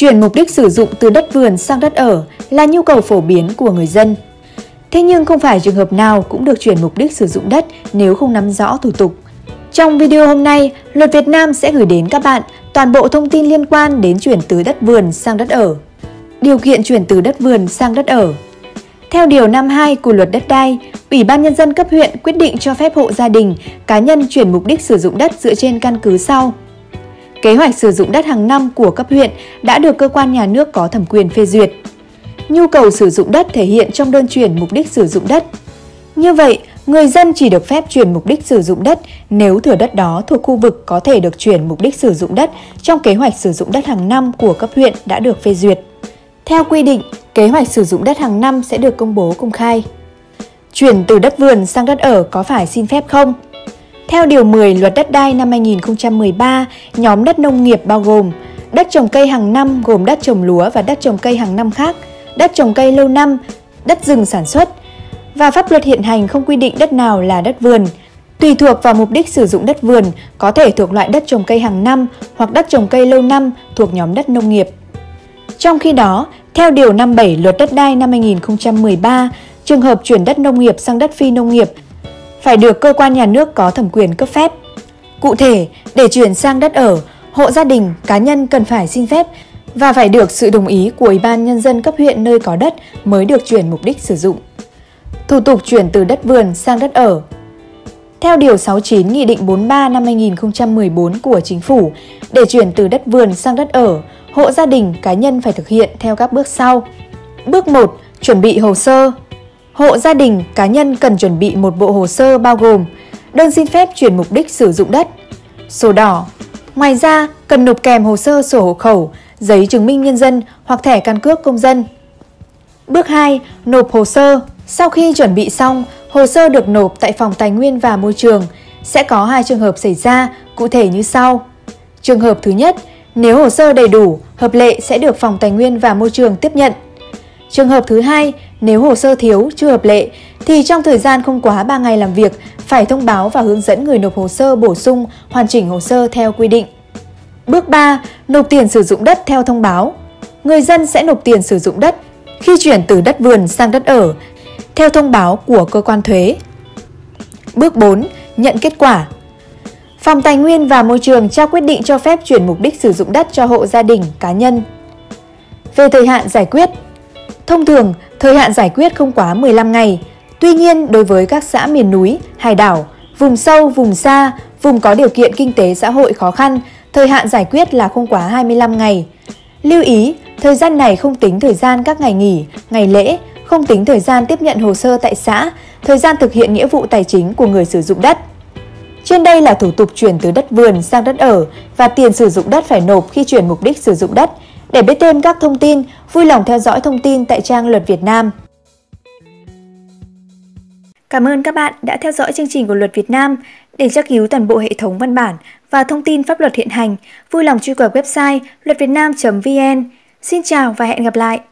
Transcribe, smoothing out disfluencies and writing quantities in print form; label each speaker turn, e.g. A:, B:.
A: Chuyển mục đích sử dụng từ đất vườn sang đất ở là nhu cầu phổ biến của người dân. Thế nhưng không phải trường hợp nào cũng được chuyển mục đích sử dụng đất nếu không nắm rõ thủ tục. Trong video hôm nay, Luật Việt Nam sẽ gửi đến các bạn toàn bộ thông tin liên quan đến chuyển từ đất vườn sang đất ở. Điều kiện chuyển từ đất vườn sang đất ở. Theo Điều 52 của Luật Đất đai, Ủy ban Nhân dân cấp huyện quyết định cho phép hộ gia đình, cá nhân chuyển mục đích sử dụng đất dựa trên căn cứ sau. Kế hoạch sử dụng đất hàng năm của cấp huyện đã được cơ quan nhà nước có thẩm quyền phê duyệt. Nhu cầu sử dụng đất thể hiện trong đơn chuyển mục đích sử dụng đất. Như vậy, người dân chỉ được phép chuyển mục đích sử dụng đất nếu thửa đất đó thuộc khu vực có thể được chuyển mục đích sử dụng đất trong kế hoạch sử dụng đất hàng năm của cấp huyện đã được phê duyệt. Theo quy định, kế hoạch sử dụng đất hàng năm sẽ được công bố công khai. Chuyển từ đất vườn sang đất ở có phải xin phép không? Theo Điều 10 Luật Đất đai năm 2013, nhóm đất nông nghiệp bao gồm đất trồng cây hàng năm gồm đất trồng lúa và đất trồng cây hàng năm khác, đất trồng cây lâu năm, đất rừng sản xuất. Và pháp luật hiện hành không quy định đất nào là đất vườn. Tùy thuộc vào mục đích sử dụng đất vườn, có thể thuộc loại đất trồng cây hàng năm hoặc đất trồng cây lâu năm thuộc nhóm đất nông nghiệp. Trong khi đó, theo Điều 57 Luật Đất đai năm 2013, trường hợp chuyển đất nông nghiệp sang đất phi nông nghiệp phải được cơ quan nhà nước có thẩm quyền cấp phép. Cụ thể, để chuyển sang đất ở, hộ gia đình, cá nhân cần phải xin phép và phải được sự đồng ý của Ủy ban Nhân dân cấp huyện nơi có đất mới được chuyển mục đích sử dụng. Thủ tục chuyển từ đất vườn sang đất ở. Theo Điều 69 Nghị định 43 năm 2014 của Chính phủ, để chuyển từ đất vườn sang đất ở, hộ gia đình, cá nhân phải thực hiện theo các bước sau. Bước 1. Chuẩn bị hồ sơ. Hộ gia đình, cá nhân cần chuẩn bị một bộ hồ sơ bao gồm đơn xin phép chuyển mục đích sử dụng đất, sổ đỏ. Ngoài ra, cần nộp kèm hồ sơ sổ hộ khẩu, giấy chứng minh nhân dân hoặc thẻ căn cước công dân. Bước 2. Nộp hồ sơ. Sau khi chuẩn bị xong, hồ sơ được nộp tại Phòng Tài nguyên và Môi trường. Sẽ có 2 trường hợp xảy ra, cụ thể như sau. Trường hợp thứ nhất, nếu hồ sơ đầy đủ, hợp lệ sẽ được Phòng Tài nguyên và Môi trường tiếp nhận. Trường hợp thứ hai, nếu hồ sơ thiếu, chưa hợp lệ, thì trong thời gian không quá 3 ngày làm việc, phải thông báo và hướng dẫn người nộp hồ sơ bổ sung, hoàn chỉnh hồ sơ theo quy định. Bước 3. Nộp tiền sử dụng đất theo thông báo. Người dân sẽ nộp tiền sử dụng đất khi chuyển từ đất vườn sang đất ở, theo thông báo của cơ quan thuế. Bước 4. Nhận kết quả. Phòng Tài nguyên và Môi trường trao quyết định cho phép chuyển mục đích sử dụng đất cho hộ gia đình, cá nhân. Về thời hạn giải quyết. Thông thường, thời hạn giải quyết không quá 15 ngày. Tuy nhiên, đối với các xã miền núi, hải đảo, vùng sâu, vùng xa, vùng có điều kiện kinh tế xã hội khó khăn, thời hạn giải quyết là không quá 25 ngày. Lưu ý, thời gian này không tính thời gian các ngày nghỉ, ngày lễ, không tính thời gian tiếp nhận hồ sơ tại xã, thời gian thực hiện nghĩa vụ tài chính của người sử dụng đất. Trên đây là thủ tục chuyển từ đất vườn sang đất ở và tiền sử dụng đất phải nộp khi chuyển mục đích sử dụng đất. Để biết thêm các thông tin, vui lòng theo dõi thông tin tại trang Luật Việt Nam. Cảm ơn các bạn đã theo dõi chương trình của Luật Việt Nam. Để tra cứu toàn bộ hệ thống văn bản và thông tin pháp luật hiện hành, vui lòng truy cập website luatvietnam.vn. Xin chào và hẹn gặp lại!